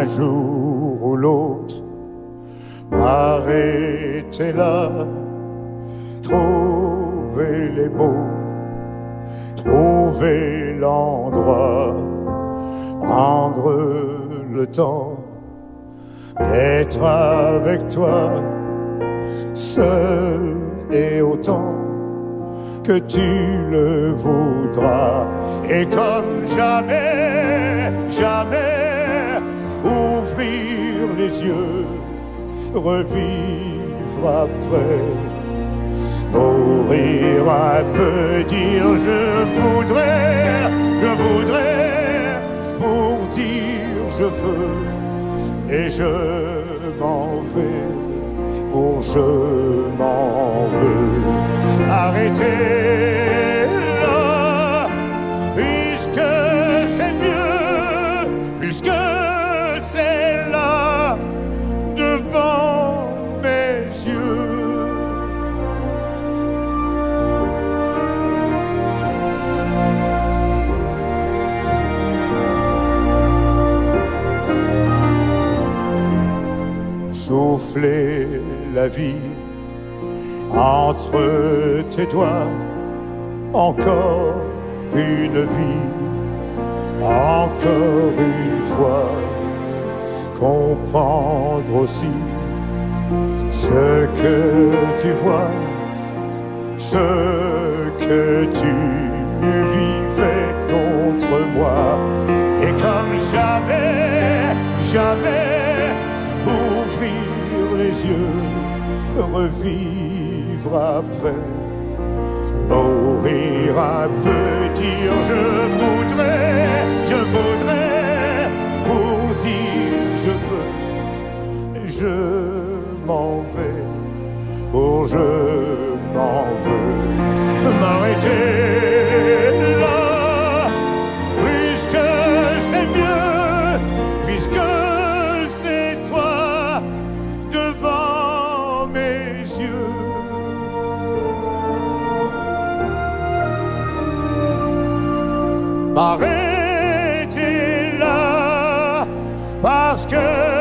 un jour ou l'autre, m'arrêter là, trouver les mots, trouver l'endroit, prendre le temps d'être avec toi, seul et autant que tu le voudras. Et comme jamais, jamais, ouvrir les yeux, revivre après, mourir un peu, dire je voudrais, pour dire je veux, et je m'en vais, pour je m'en veux. Arrêtez là, puisque c'est mieux, puisque c'est là, devant mes yeux. Souffler la vie entre tes doigts, encore une vie, encore une fois, comprendre aussi ce que tu vois, ce que tu vivais contre moi, et comme jamais, jamais, ouvrir les yeux, revivre après, mourir un peu, dire je voudrais, pour dire je veux, je m'en vais, pour je m'en veux, m'arrêter là, puisque c'est mieux, puisque c'est toi devant mes yeux. M'arrêter là, parce que